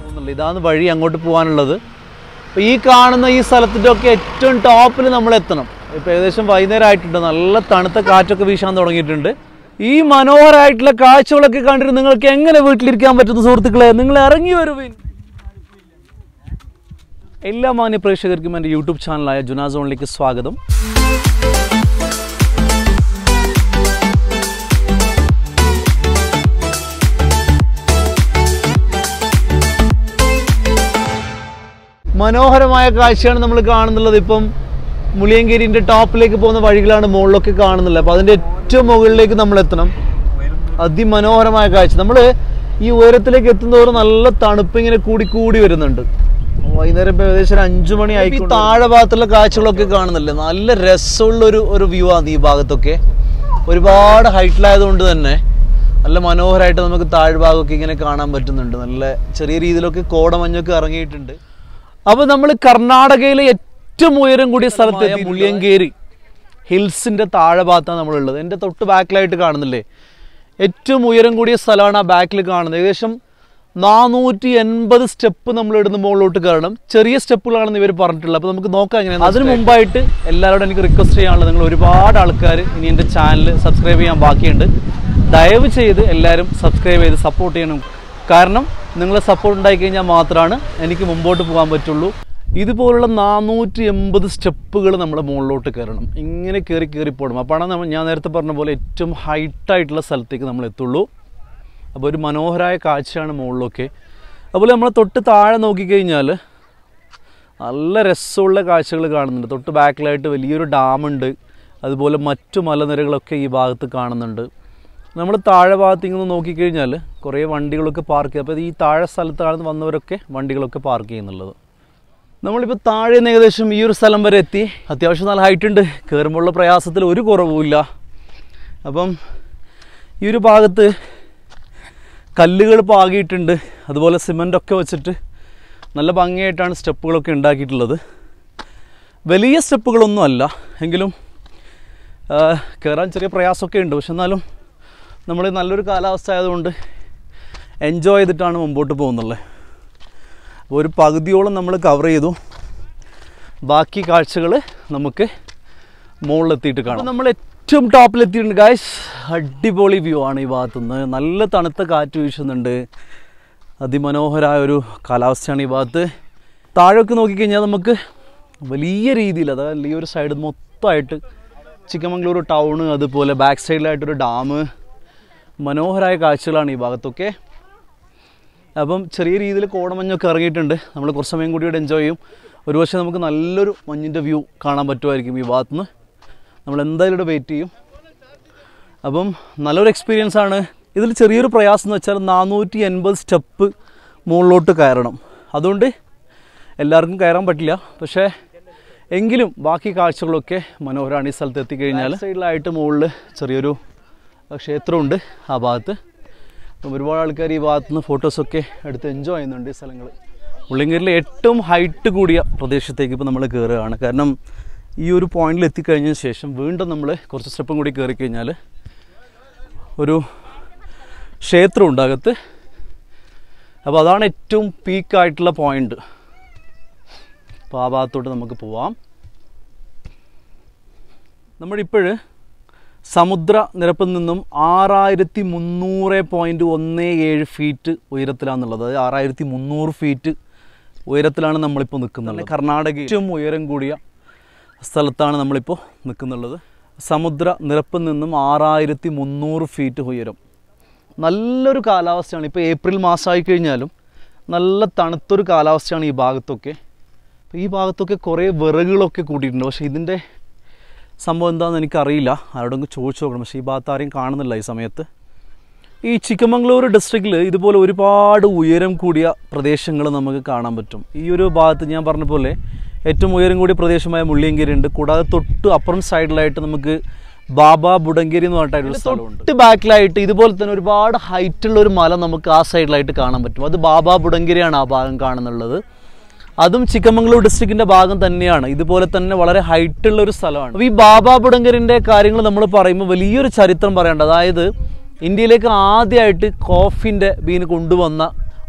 ഇതാണ് വഴി അങ്ങോട്ട് പോകാനുള്ളത്. അപ്പോൾ ഈ കാണുന്ന ഈ സ്ഥലത്തിൻ്റെ ഒക്കെ ഏറ്റവും ടോപ്പിൽ നമ്മൾ എത്തണം. ഇപ്പോൾ ഏകദേശം വൈകുന്നേരം ആയിട്ടുണ്ട്, നല്ല തണുത്ത കാറ്റൊക്കെ വീശാൻ തുടങ്ങിയിട്ടുണ്ട്. ഈ മനോഹരമായിട്ടുള്ള കാഴ്ചകളൊക്കെ കണ്ടിട്ട് നിങ്ങൾക്ക് എങ്ങനെ വീട്ടിലിരിക്കാൻ പറ്റുന്ന സുഹൃത്തുക്കളെ, നിങ്ങൾ ഇറങ്ങി വരുവിൻ. എല്ലാ മാന്യ പ്രേക്ഷകർക്കും എൻ്റെ യൂട്യൂബ് ചാനലായ ജുനാസ് ഓൺലിക്ക് സ്വാഗതം. മനോഹരമായ കാഴ്ചയാണ് നമ്മൾ കാണുന്നുള്ളത്. ഇപ്പം മുളിയങ്കേരിൻ്റെ ടോപ്പിലേക്ക് പോകുന്ന വഴികളാണ് മുകളിലൊക്കെ കാണുന്നുള്ളത്. അപ്പോൾ അതിൻ്റെ ഏറ്റവും മുകളിലേക്ക് നമ്മൾ എത്തണം. അതിമനോഹരമായ കാഴ്ച. നമ്മൾ ഈ ഉയരത്തിലേക്ക് എത്തുന്നതോറും നല്ല തണുപ്പ് ഇങ്ങനെ കൂടി വരുന്നുണ്ട്. വൈകുന്നേരം ഇപ്പോൾ ഏകദേശം 5 മണി ആയി. ഈ താഴെ ഭാഗത്തുള്ള കാഴ്ചകളൊക്കെ കാണുന്നില്ലേ, നല്ല രസമുള്ളൊരു വ്യൂ ആണ് ഈ ഭാഗത്തൊക്കെ. ഒരുപാട് ഹൈറ്റിലായതുകൊണ്ട് തന്നെ നല്ല മനോഹരമായിട്ട് നമുക്ക് താഴ്ഭാഗമൊക്കെ ഇങ്ങനെ കാണാൻ പറ്റുന്നുണ്ട്. നല്ല ചെറിയ രീതിയിലൊക്കെ കോടമഞ്ഞൊക്കെ ഇറങ്ങിയിട്ടുണ്ട്. അപ്പോൾ നമ്മൾ കർണാടകയിലെ ഏറ്റവും ഉയരം കൂടിയ സ്ഥലത്ത് മുളിയങ്കേരി ഹിൽസിൻ്റെ താഴെ ഭാഗത്താണ് നമ്മളുള്ളത്. എൻ്റെ തൊട്ട് ബാക്കിലായിട്ട് കാണുന്നില്ലേ, ഏറ്റവും ഉയരം കൂടിയ സ്ഥലമാണ് ആ ബാക്കിൽ കാണുന്നത്. ഏകദേശം 480 സ്റ്റെപ്പ് നമ്മൾ ഇടുന്ന മുകളിലോട്ട് കയറണം. ചെറിയ സ്റ്റെപ്പുകളാണെന്ന് ഇവർ പറഞ്ഞിട്ടുള്ളത്. അപ്പോൾ നമുക്ക് നോക്കാം എങ്ങനെയാണ്. അതിന് മുമ്പായിട്ട് എല്ലാവരോടും എനിക്ക് റിക്വസ്റ്റ് ചെയ്യാനുള്ളത്, നിങ്ങൾ ഒരുപാട് ആൾക്കാർ ഇനി എൻ്റെ ചാനൽ സബ്സ്ക്രൈബ് ചെയ്യാൻ ബാക്കിയുണ്ട്. ദയവ് ചെയ്ത് എല്ലാവരും സബ്സ്ക്രൈബ് ചെയ്ത് സപ്പോർട്ട് ചെയ്യണം. കാരണം നിങ്ങളെ സപ്പോർട്ട് ഉണ്ടായിക്കഴിഞ്ഞാൽ മാത്രമാണ് എനിക്ക് മുമ്പോട്ട് പോകാൻ പറ്റുള്ളൂ. ഇതുപോലുള്ള 480 സ്റ്റെപ്പുകൾ നമ്മുടെ മുകളിലോട്ട് കയറണം. ഇങ്ങനെ കയറി പോകണം. അപ്പോഴാണ് ഞാൻ നേരത്തെ പറഞ്ഞ പോലെ ഏറ്റവും ഹൈറ്റായിട്ടുള്ള സ്ഥലത്തേക്ക് നമ്മൾ എത്തുള്ളൂ. അപ്പോൾ ഒരു മനോഹരമായ കാഴ്ചയാണ് മുകളിലൊക്കെ. അതുപോലെ നമ്മൾ തൊട്ട് താഴെ നോക്കിക്കഴിഞ്ഞാൽ നല്ല രസമുള്ള കാഴ്ചകൾ കാണുന്നുണ്ട്. തൊട്ട് ബാക്കിലായിട്ട് വലിയൊരു ഡാമുണ്ട്. അതുപോലെ മറ്റു മലനിരകളൊക്കെ ഈ ഭാഗത്ത് കാണുന്നുണ്ട്. നമ്മൾ താഴെ ഭാഗത്ത് ഇങ്ങനെ നോക്കിക്കഴിഞ്ഞാൽ കുറേ വണ്ടികളൊക്കെ പാർക്ക് ചെയ്യും. അപ്പോൾ ഈ താഴെ സ്ഥലത്താണ് വന്നവരൊക്കെ വണ്ടികളൊക്കെ പാർക്ക് ചെയ്യുന്നുള്ളത്. നമ്മളിപ്പോൾ താഴെ നിന്ന് ഏകദേശം ഈ ഒരു സ്ഥലം വരെ എത്തി. അത്യാവശ്യം നല്ല ഹൈറ്റ് ഉണ്ട്. കയറുമ്പോഴുള്ള പ്രയാസത്തിൽ ഒരു കുറവുമില്ല. അപ്പം ഈ ഒരു ഭാഗത്ത് കല്ലുകൾ പാകിയിട്ടുണ്ട്. അതുപോലെ സിമൻ്റൊക്കെ വെച്ചിട്ട് നല്ല ഭംഗിയായിട്ടാണ് സ്റ്റെപ്പുകളൊക്കെ ഉണ്ടാക്കിയിട്ടുള്ളത്. വലിയ സ്റ്റെപ്പുകളൊന്നും അല്ല, എങ്കിലും കയറാൻ ചെറിയ പ്രയാസമൊക്കെ ഉണ്ട്. പക്ഷെ എന്നാലും നമ്മൾ നല്ലൊരു കാലാവസ്ഥ ആയതുകൊണ്ട് എൻജോയ് ചെയ്തിട്ടാണ് മുമ്പോട്ട് പോകുന്നുള്ളത്. ഒരു പകുതിയോളം നമ്മൾ കവർ ചെയ്തു. ബാക്കി കാഴ്ചകൾ നമുക്ക് മുകളിലെത്തിയിട്ട് കാണാം. നമ്മൾ ഏറ്റവും ടോപ്പിലെത്തിയിട്ടുണ്ട് ഗായ്സ്. അടിപൊളി വ്യൂ ആണ് ഈ ഭാഗത്തുനിന്ന്. നല്ല തണുത്ത കാറ്റ് വീശുന്നുണ്ട്. അതിമനോഹരമായ ഒരു കാലാവസ്ഥയാണ് ഈ ഭാഗത്ത്. താഴേക്ക് നോക്കിക്കഴിഞ്ഞാൽ നമുക്ക് വലിയ രീതിയിൽ, അതായത് ഈ ഒരു സൈഡ് മൊത്തമായിട്ട് ചിക്കമംഗ്ലൂർ ടൗണ്, അതുപോലെ ബാക്ക് സൈഡിലായിട്ടൊരു ഡാം, മനോഹരമായ കാഴ്ചകളാണ് ഈ ഭാഗത്തൊക്കെ. അപ്പം ചെറിയ രീതിയിൽ കോടമഞ്ഞൊക്കെ ഇറങ്ങിയിട്ടുണ്ട്. നമ്മൾ കുറച്ച് സമയം കൂടി ഇവിടെ എൻജോയ് ചെയ്യും. ഒരുപക്ഷെ നമുക്ക് നല്ലൊരു മഞ്ഞിൻ്റെ വ്യൂ കാണാൻ പറ്റുമായിരിക്കും ഈ ഭാഗത്തുനിന്ന്. നമ്മൾ എന്തായാലും ഇവിടെ വെയിറ്റ് ചെയ്യും. അപ്പം നല്ലൊരു എക്സ്പീരിയൻസ് ആണ്. ഇതിൽ ചെറിയൊരു പ്രയാസം എന്ന് വെച്ചാൽ 480 സ്റ്റെപ്പ് മുകളിലോട്ട് കയറണം. അതുകൊണ്ട് എല്ലാവർക്കും കയറാൻ പറ്റില്ല. പക്ഷേ എങ്കിലും ബാക്കി കാഴ്ചകളൊക്കെ മനോഹരമാണ്. ഈ സ്ഥലത്ത് എത്തിക്കഴിഞ്ഞാൽ സൈഡിലായിട്ട് മുകളിൽ ചെറിയൊരു ക്ഷേത്രമുണ്ട് ആ ഭാഗത്ത്. അപ്പം ഒരുപാട് ആൾക്കാർ ഈ ഭാഗത്തുനിന്ന് ഫോട്ടോസൊക്കെ എടുത്ത് എൻജോയ് ചെയ്യുന്നുണ്ട് ഈ സ്ഥലങ്ങൾ. മുളിയങ്കേരിയിലെ ഏറ്റവും ഹൈറ്റ് കൂടിയ പ്രദേശത്തേക്ക് ഇപ്പോൾ നമ്മൾ കയറുകയാണ്. കാരണം ഈ ഒരു പോയിന്റിൽ എത്തിക്കഴിഞ്ഞതിന് ശേഷം വീണ്ടും നമ്മൾ കുറച്ച് സ്റ്റെപ്പും കൂടി കയറി കഴിഞ്ഞാൽ ഒരു ക്ഷേത്രമുണ്ട് അകത്ത്. അപ്പോൾ അതാണ് ഏറ്റവും പീക്കായിട്ടുള്ള പോയിന്റ്. അപ്പോൾ ആ ഭാഗത്തോട്ട് നമുക്ക് പോവാം. നമ്മളിപ്പോൾ സമുദ്ര നിരപ്പിൽ നിന്നും 6317 ഫീറ്റ് ഉയരത്തിലാണെന്നുള്ളത്. അതായത് 6300 ഫീറ്റ് ഉയരത്തിലാണ് നമ്മളിപ്പോൾ നിൽക്കുന്നത്. കർണാടക ഏറ്റവും ഉയരം കൂടിയ സ്ഥലത്താണ് നമ്മളിപ്പോൾ നിൽക്കുന്നുള്ളത്. സമുദ്ര നിരപ്പിൽ നിന്നും 6300 ഫീറ്റ് ഉയരം. നല്ലൊരു കാലാവസ്ഥയാണ്. ഇപ്പോൾ ഏപ്രിൽ മാസമായി കഴിഞ്ഞാലും നല്ല തണുത്തൊരു കാലാവസ്ഥയാണ് ഈ ഭാഗത്തൊക്കെ. ഈ ഭാഗത്തൊക്കെ കുറേ വിറകുകളൊക്കെ കൂട്ടിയിട്ടുണ്ട്. പക്ഷേ ഇതിൻ്റെ സംഭവം എന്താണെന്ന് എനിക്കറിയില്ല. ആരോടെങ്കിലും ചോദിച്ചു നോക്കണം. പക്ഷേ ഈ ഭാഗത്ത് ആരെയും കാണുന്നില്ല ഈ സമയത്ത്. ഈ ചിക്കമംഗ്ലൂർ ഡിസ്ട്രിക്റ്റിൽ ഇതുപോലെ ഒരുപാട് ഉയരം കൂടിയ പ്രദേശങ്ങൾ നമുക്ക് കാണാൻ പറ്റും. ഈ ഒരു ഭാഗത്ത് ഞാൻ പറഞ്ഞ പോലെ ഏറ്റവും ഉയരം കൂടിയ പ്രദേശമായ മുള്ളിയങ്കേരി ഉണ്ട്. കൂടാതെ തൊട്ട് അപ്പുറം സൈഡിലായിട്ട് നമുക്ക് ബാബ ബുഡങ്കേരി എന്ന് പറഞ്ഞിട്ടൊരു സ്ഥലമുണ്ട്. തൊട്ട് ബാക്കിലായിട്ട് ഇതുപോലെ തന്നെ ഒരുപാട് ഹൈറ്റുള്ള ഒരു മല നമുക്ക് ആ സൈഡിലായിട്ട് കാണാൻ പറ്റും. അത് ബാബ ബുഡങ്കേരിയാണ് ആ ഭാഗം കാണുന്നുള്ളത്. അതും ചിക്കമംഗ്ലൂർ ഡിസ്ട്രിക്റ്റിൻ്റെ ഭാഗം തന്നെയാണ്. ഇതുപോലെ തന്നെ വളരെ ഹൈറ്റുള്ള ഒരു സ്ഥലമാണ്. അപ്പോൾ ഈ ബാബ ബുഡങ്കേരിൻ്റെ കാര്യങ്ങൾ നമ്മൾ പറയുമ്പോൾ വലിയൊരു ചരിത്രം പറയേണ്ടത്. അതായത് ഇന്ത്യയിലേക്ക് ആദ്യമായിട്ട് കോഫിൻ്റെ ബീൻ കൊണ്ടുവന്ന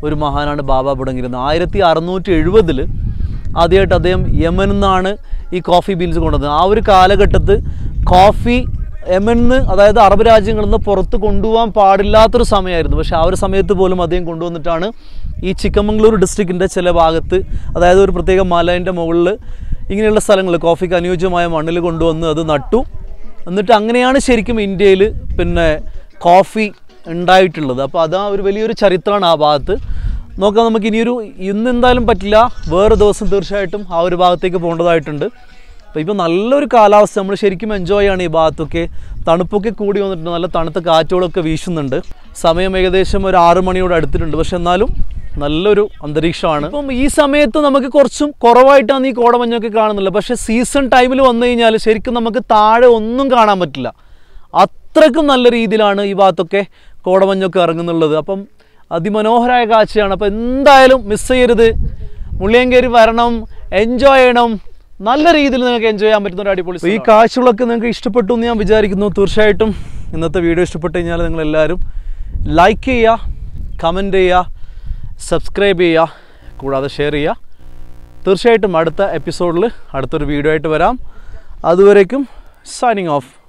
ഒരു മഹാനാണ് ബാബ ബുഡംഗിരി. 1670 ആദ്യമായിട്ട് അദ്ദേഹം യമനിൽ നിന്നാണ് ഈ കോഫി ബീൻസ് കൊണ്ടുവന്നത്. ആ ഒരു കാലഘട്ടത്ത് കോഫി യമനിൽ നിന്ന്, അതായത് അറബ് രാജ്യങ്ങളിൽ നിന്ന് പുറത്ത് കൊണ്ടുപോകാൻ പാടില്ലാത്തൊരു സമയമായിരുന്നു. പക്ഷേ ആ ഒരു സമയത്ത് പോലും അദ്ദേഹം കൊണ്ടുവന്നിട്ടാണ് ഈ ചിക്കമംഗ്ലൂർ ഡിസ്ട്രിക്റ്റിൻ്റെ ചില ഭാഗത്ത്, അതായത് ഒരു പ്രത്യേക മലേൻ്റെ മുകളിൽ ഇങ്ങനെയുള്ള സ്ഥലങ്ങൾ കോഫിക്ക് അനുയോജ്യമായ മണ്ണിൽ കൊണ്ടുവന്ന് അത് നട്ടു. എന്നിട്ട് അങ്ങനെയാണ് ശരിക്കും ഇന്ത്യയിൽ പിന്നെ കോഫി ഉണ്ടായിട്ടുള്ളത്. അപ്പോൾ അതാ ഒരു വലിയൊരു ചരിത്രമാണ് ആ ഭാഗത്ത്. നോക്കാം, നമുക്ക് ഇന്ന് എന്തായാലും പറ്റില്ല, വേറെ ദിവസം തീർച്ചയായിട്ടും ആ ഒരു ഭാഗത്തേക്ക് പോകേണ്ടതായിട്ടുണ്ട്. അപ്പോൾ ഇപ്പോൾ നല്ലൊരു കാലാവസ്ഥ, നമ്മൾ ശരിക്കും എൻജോയ് ആണ്. ഈ ഭാഗത്തൊക്കെ തണുപ്പൊക്കെ കൂടി വന്നിട്ടുണ്ട്, നല്ല തണുത്ത കാറ്റുകളൊക്കെ വീശുന്നുണ്ട്. സമയം ഏകദേശം ഒരു 6 മണിയോട് അടുത്തിട്ടുണ്ട്, പക്ഷെ എന്നാലും നല്ലൊരു അന്തരീക്ഷമാണ്. ഇപ്പം ഈ സമയത്ത് നമുക്ക് കുറച്ചും കുറവായിട്ടാണ് ഈ കോടമഞ്ഞൊക്കെ കാണുന്നില്ല. പക്ഷേ സീസൺ ടൈമിൽ വന്നു കഴിഞ്ഞാൽ ശരിക്കും നമുക്ക് താഴെ ഒന്നും കാണാൻ പറ്റില്ല. അത്രയ്ക്കും നല്ല രീതിയിലാണ് ഈ ഭാഗത്തൊക്കെ കോടമഞ്ഞൊക്കെ ഇറങ്ങുന്നുള്ളത്. അപ്പം അതിമനോഹരമായ കാഴ്ചയാണ്. അപ്പോൾ എന്തായാലും മിസ് ചെയ്യരുത്, മുള്ളിയങ്കേരി വരണം, എൻജോയ് ചെയ്യണം. നല്ല രീതിയിൽ നിങ്ങൾക്ക് എൻജോയ് ചെയ്യാൻ പറ്റുന്ന ഒരു അടിപൊളി. ഈ കാഴ്ചകളൊക്കെ നിങ്ങൾക്ക് ഇഷ്ടപ്പെട്ടു എന്ന് ഞാൻ വിചാരിക്കുന്നു. തീർച്ചയായിട്ടും ഇന്നത്തെ വീഡിയോ ഇഷ്ടപ്പെട്ട് കഴിഞ്ഞാൽ നിങ്ങളെല്ലാവരും ലൈക്ക് ചെയ്യുക, കമൻറ്റ് ചെയ്യുക, സബ്സ്ക്രൈബ് ചെയ്യുക, കൂടാതെ ഷെയർ ചെയ്യുക. തീർച്ചയായിട്ടും അടുത്ത എപ്പിസോഡിൽ അടുത്തൊരു വീഡിയോ ആയിട്ട് വരാം. അതുവരേക്കും സൈനിങ് ഓഫ്.